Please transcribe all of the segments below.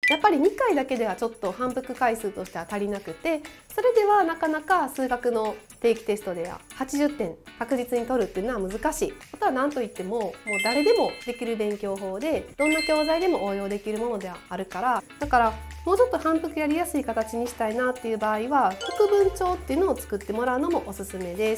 やっぱり2回だけではちょっと反復回数としては足りなくて、それではなかなか数学の定期テストでは80点確実に取るっていうのは難しい。あとは何といっても、もう誰でもできる勉強法で、どんな教材でも応用できるものではあるから、だからもうちょっと反復やりやすい形にしたいなっていう場合は、副文帳っていうのを作ってもらうのもおすすめです。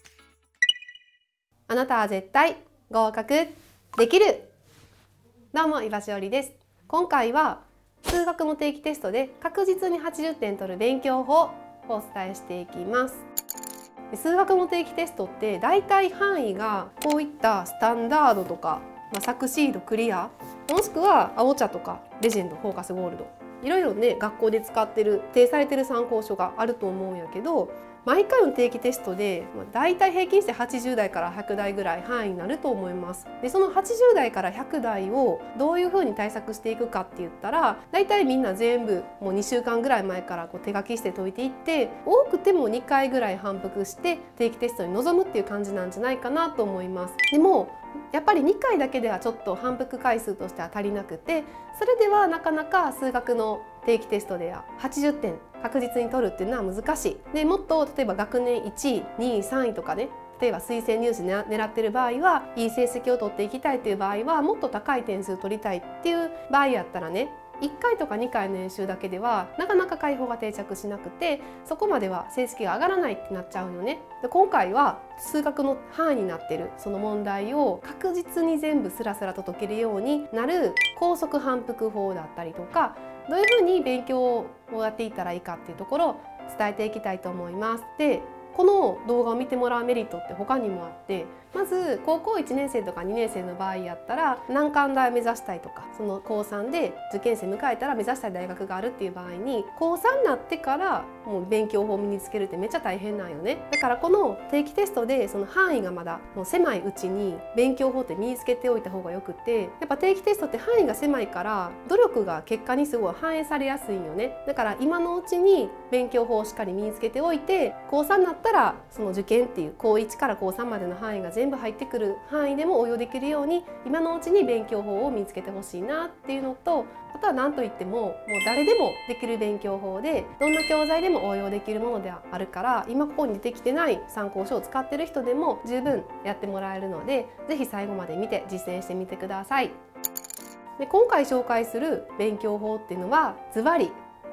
あなたは絶対合格できる。どうも、岩しおりです。今回は数学の定期テストで確実に80点取る勉強法をお伝えしていきます。数学の定期テストってだいたい範囲がこういったスタンダードとか、サクシード、クリア、もしくは青茶とかレジェンド、フォーカスゴールド、いろいろね学校で使ってる提されてる参考書があると思うんやけど、毎回の定期テストでだいたい平均して80台から100台ぐらい範囲になると思います。でその80台から100台をどういうふうに対策していくかって言ったら、だいたいみんな全部もう2週間ぐらい前から手書きして解いていって、多くても2回ぐらい反復して定期テストに臨むっていう感じなんじゃないかなと思います。でもやっぱり2回だけではちょっと反復回数としては足りなくて、それではなかなか数学の定期テストでは80点確実に取るっていうのは難しい。でもっと例えば学年1位、2位、3位とかね、例えば推薦入試狙ってる場合はいい成績を取っていきたいという場合は、もっと高い点数取りたいっていう場合やったらね、1回とか2回の演習だけではなかなか解法が定着しなくて、そこまでは成績が上がらないってなっちゃうよね。で今回は数学の範囲になってるその問題を確実に全部スラスラと解けるようになる高速反復法だったりとか、どういうふうに勉強をやっていったらいいかっていうところを伝えていきたいと思います。でこの動画を見てもらうメリットって他にもあって、まず高校1年生とか2年生の場合やったら難関大を目指したいとか、その高3で受験生迎えたら目指したい大学があるっていう場合に、高3になってからもう勉強法を身につけるってめっちゃ大変なんよね。だからこの定期テストでその範囲がまだもう狭いうちに勉強法って身につけておいた方がよくて、やっぱ定期テストって範囲が狭いから努力が結果にすごい反映されやすいんよね。だから今のうちに勉強法をしっかり身につけておいて、高3になったらその受験っていう高1から高3までの範囲が全部入ってくる範囲でも応用できるように、今のうちに勉強法を身につけてほしいなっていうのと、あとは何といってももう誰でもできる勉強法で、どんな教材でも応用できるものではあるから、今ここに出てきてない参考書を使ってる人でも十分やってもらえるので、是非最後まで見て実践してみてください。で今回紹介する勉強法っていうのはズバリ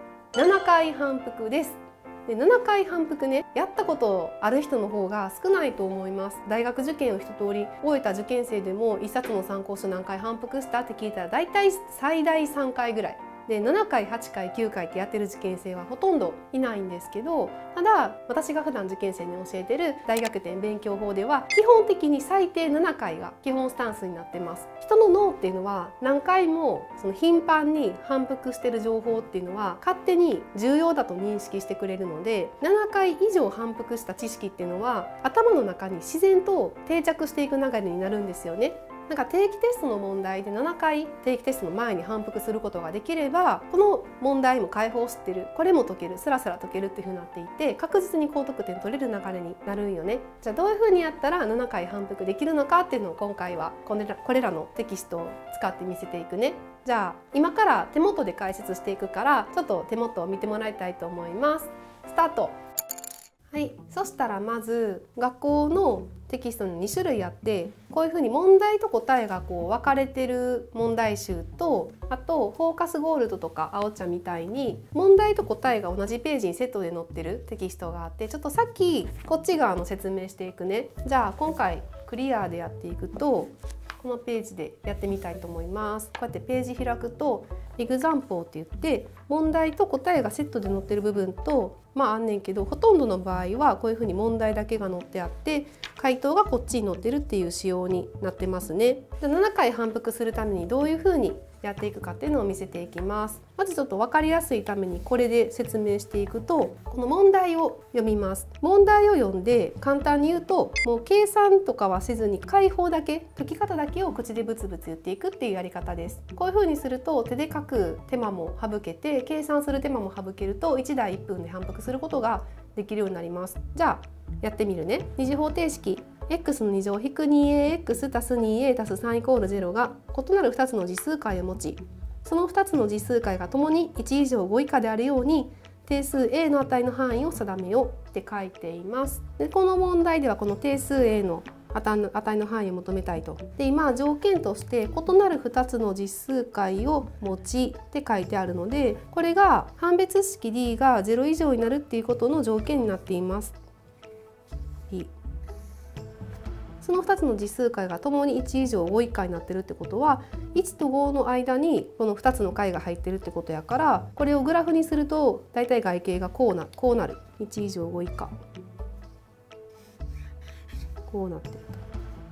7回反復です。で7回反復ね、やったことある人の方が少ないと思います。大学受験を一通り終えた受験生でも1冊の参考書何回反復したって聞いたら、だいたい最大3回ぐらいで、7回8回9回ってやってる受験生はほとんどいないんですけど、ただ私が普段受験生に教えてる大逆転勉強法では基本的に最低7回が基本スタンスになってます。人の脳っていうのは何回もその頻繁に反復してる情報っていうのは勝手に重要だと認識してくれるので、7回以上反復した知識っていうのは頭の中に自然と定着していく流れになるんですよね。なんか定期テストの問題で7回定期テストの前に反復することができれば、この問題も解法知ってる、これも解ける、スラスラ解けるっていうふうになっていて、確実に高得点取れる流れになるんよね。じゃあどういうふうにやったら7回反復できるのかっていうのを今回はこれらのテキストを使って見せていくね。じゃあ今から手元で解説していくから、ちょっと手元を見てもらいたいと思います。スタート。はい、そしたらまず学校のテキストに2種類あって、こういうふうに問題と答えが分かれてる問題集と、あとフォーカスゴールドとか青茶みたいに問題と答えが同じページにセットで載ってるテキストがあって、ちょっとさっきこっち側の説明していくね。じゃあ今回クリアでやっていくと、このページでやってみたいと思います。こうやってページ開くとエグザンポーって言って、問題と答えがセットで載ってる部分とあんねんけど、ほとんどの場合はこういうふうに問題だけが載ってあって、回答がこっちに載ってるっていう仕様になってますね。7回反復するためにどういうふうにやっていくかっていうのを見せていきます。まずちょっと分かりやすいためにこれで説明していくと、この問題を読みます。問題を読んで簡単に言うと、もう計算とかはせずに解法だけ、解き方だけを口でブツブツ言っていくっていうやり方です。こういう風にすると手で書く手間も省けて、計算する手間も省けると1題1分で反復することができるようになります。じゃあやってみるね。二次方程式x の2乗引く 2ax 足す 2a 足す3イコール0が異なる2つの次数解を持ち、 その2つの実数解がともに1以上5以下であるように定数 A の値の範囲を定めようって書いています。でこの問題ではこの定数 A の値の範囲を求めたいと。で今条件として異なる2つの実数解を持ちって書いてあるので、これが判別式 D が0以上になるっていうことの条件になっています。その2つの実数解がともに1以上5以下になってるってことは1と5の間にこの2つの解が入ってるってことやから、これをグラフにするとだいたい外形がこうなる。1以上5以下こうなってると。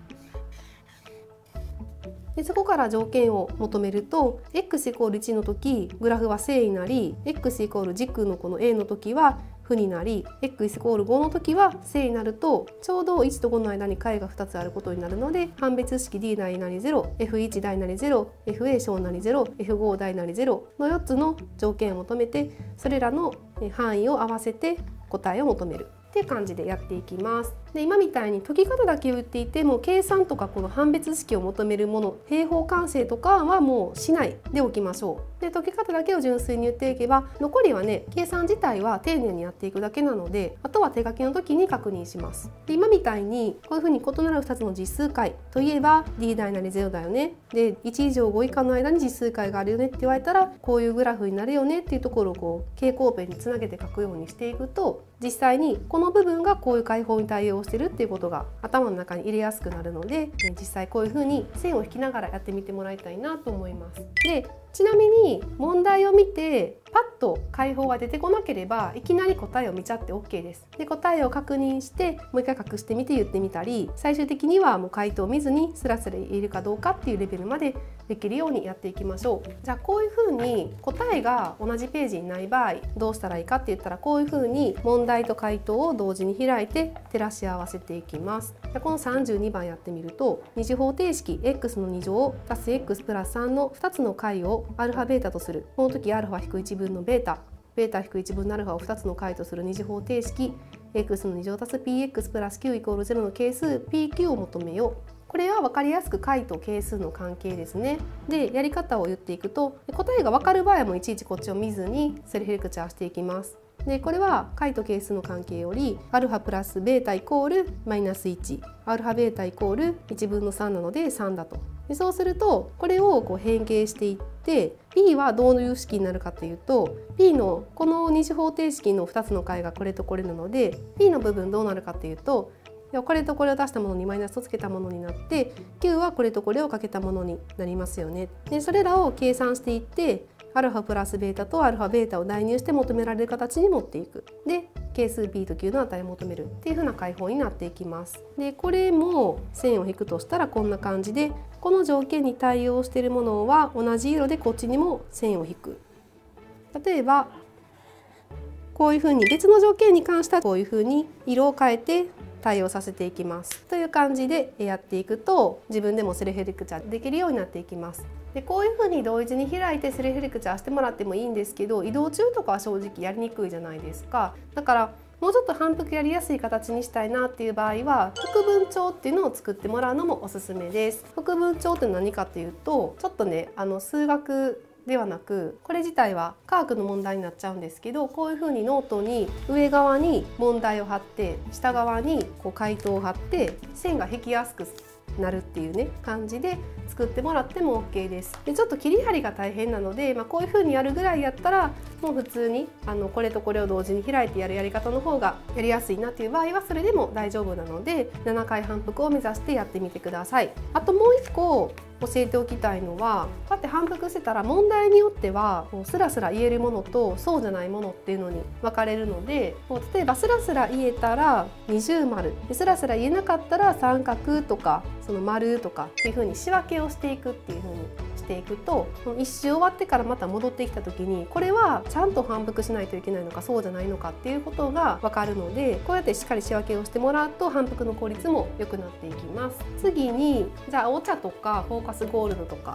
でそこから条件を求めると x=1 の時グラフは正になり x= 軸のこの A の時は負になり x=5 の時は正になるとちょうど1と5の間に解が2つあることになるので、判別式 D 大なり 0、F1 大なり 0、FA 小なり 0、F5 大なり0の4つの条件を求めて、それらの範囲を合わせて答えを求めるっていう感じでやっていきます。で今みたいに解き方だけを言っていても計算とかこの判別式を求めるもの、平方完成とかはもうしないでおきましょう。で解き方だけを純粋に言っていけば残りはね計算自体は丁寧にやっていくだけなので、あとは手書きの時に確認します。で今みたいにこういうふうに異なる2つの実数解といえば D 大なり0だよね、で1以上5以下の間に実数解があるよねって言われたらこういうグラフになるよねっていうところをこう蛍光ペンにつなげて書くようにしていくと、実際にこの部分がこういう解法に対応してるっていうことが頭の中に入れやすくなるので、実際こういうふうに線を引きながらやってみてもらいたいなと思います。でちなみに問題を見てパッと解法が出てこなければいきなり答えを見ちゃって OK です。で答えを確認してもう一回隠してみて言ってみたり、最終的にはもう回答を見ずにスラスラ言えるかどうかっていうレベルまでできるようにやっていきましょう。じゃあこういうふうに答えが同じページにない場合どうしたらいいかって言ったら、こういうふうに問題と回答を同時に開いて照らし合わせていきます。じゃあこの32番やってみると、二次方程式 x の2乗足す x プラス3の2つの解をアルファベータとする。この時アルファ引く1分のベータ、ベータ引く1分のアルファを2つの解とする二次方程式 x の2乗足す px プラス q=0の係数 pq を求めよう。これは分かりやすく解と係数の関係ですね。でやり方を言っていくと、答えが分かる場合はもういちいちこっちを見ずにセルフレクチャーしていきます。でこれは解と係数の関係よりアルファプラスベータイコールマイナス1、アルファベータイコール1分の3なので3だと。でそうするとこれをこう変形していって P はどういう式になるかというと、 P のこの二次方程式の2つの解がこれとこれなので P の部分どうなるかというと、これとこれを出したものにマイナスをつけたものになって Q はこれとこれをかけたものになりますよね。でそれらを計算していってアルファプラスベータとアルファベータを代入して求められる形に持っていく。で係数 P と Q の値を求めるっていう風な解法になっていきます。でこれも線を引くとしたらこんな感じで、この条件に対応しているものは同じ色でこっちにも線を引く。例えばこういう風に別の条件に関してはこういう風に色を変えて対応させていきますという感じでやっていくと、自分でもセルフレクチャーできるようになっていきます。でこういう風に同時に開いてセルフレクチャーしてもらってもいいんですけど、移動中とかは正直やりにくいじゃないですか。だからもうちょっと反復やりやすい形にしたいなっていう場合は複分帳っていうのを作ってもらうのもおすすめです。複分帳って何かっていうと、ちょっとね数学ではなくこれ自体は科学の問題になっちゃうんですけど、こういう風にノートに上側に問題を貼って下側にこう回答を貼って線が引きやすくなるっていうね感じで作ってもらっても OK です。でちょっと切り張りが大変なので、こういう風にやるぐらいやったらもう普通にこれとこれを同時に開いてやるやり方の方がやりやすいなっていう場合はそれでも大丈夫なので、7回反復を目指してやってみてください。あともう1個教えておきたいのは、こうやって反復してたら問題によってはスラスラ言えるものとそうじゃないものっていうのに分かれるので、例えばスラスラ言えたら二重丸、スラスラ言えなかったら三角とかその丸とかっていう風に仕分けをしていくっていう風にしていくと、一周終わってからまた戻ってきた時にこれはちゃんと反復しないといけないのかそうじゃないのかっていうことが分かるので、こうやってしっかり仕分けをしてもらうと反復の効率も良くなっていきます。次にじゃあお茶とかフォーカスゴールドとか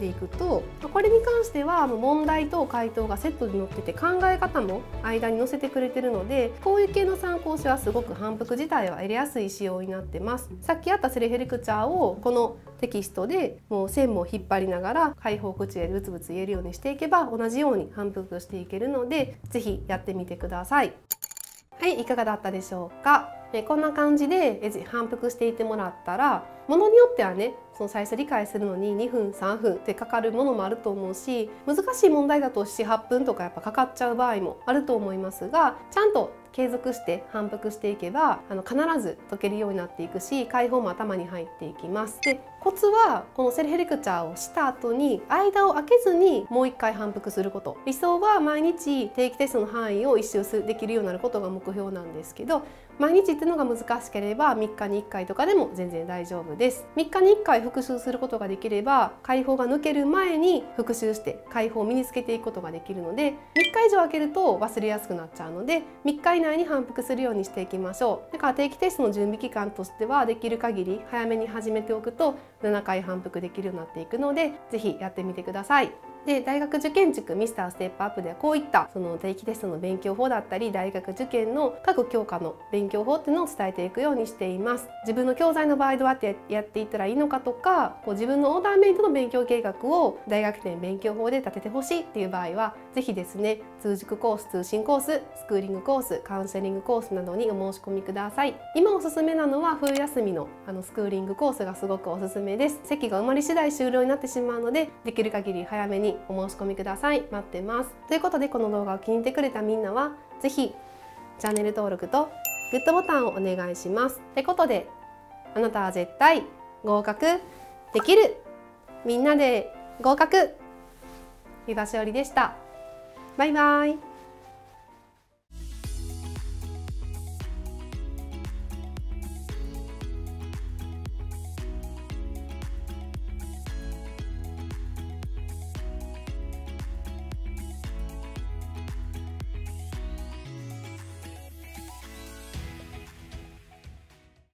ていくと、これに関しては問題と回答がセットで載ってて、考え方も間に載せてくれてるので、こういう系の参考書はすごく反復自体は得やすい仕様になってます。さっきやったセルフレクチャーをこのテキストでもう線も引っ張りながら開放口へブツブツ言えるようにしていけば、同じように反復していけるので、是非やってみてください。はい、いかがだったでしょうか。こんな感じで反復していってもらったら、ものによってはね、その最初理解するのに2分3分ってかかるものもあると思うし、難しい問題だと7、8分とかやっぱかかっちゃう場合もあると思いますが、ちゃんと継続して反復していけば必ず解けるようになっていくし、解放も頭に入っていきます。で、コツはこのセルフレクチャーをした後に間を空けずにもう1回反復すること。理想は毎日定期テストの範囲を一周できるようになることが目標なんですけど、毎日っていうのが難しければ3日に1回とかでも全然大丈夫です。3日に1回復習することができれば、解放が抜ける前に復習して解放を身につけていくことができるので、3日以上空けると忘れやすくなっちゃうので、3日以内に反復するようにしていきましょう。だから定期テストの準備期間としては、できる限り早めに始めておくと7回反復できるようになっていくので、是非やってみてください。で、大学受験塾ミスターステップアップではこういったその定期テストの勉強法だったり、大学受験の各教科の勉強法っていうのを伝えていくようにしています。自分の教材の場合どうやってやっていったらいいのかとか、自分のオーダーメイドの勉強計画を大学生勉強法で立ててほしいっていう場合は、是非ですね、通塾コース、通信コース、スクーリングコース、カウンセリングコースなどにお申し込みください。今おすすめなのは冬休みのスクーリングコースがすごくおすすめです。席が埋まり次第終了になってしまうので、できる限り早めにお申し込みください。待ってます。ということで、この動画を気に入ってくれたみんなは是非チャンネル登録とグッドボタンをお願いします。ってことで、あなたは絶対合格できる。みんなで合格。湯葉しおりでした。バイバイ。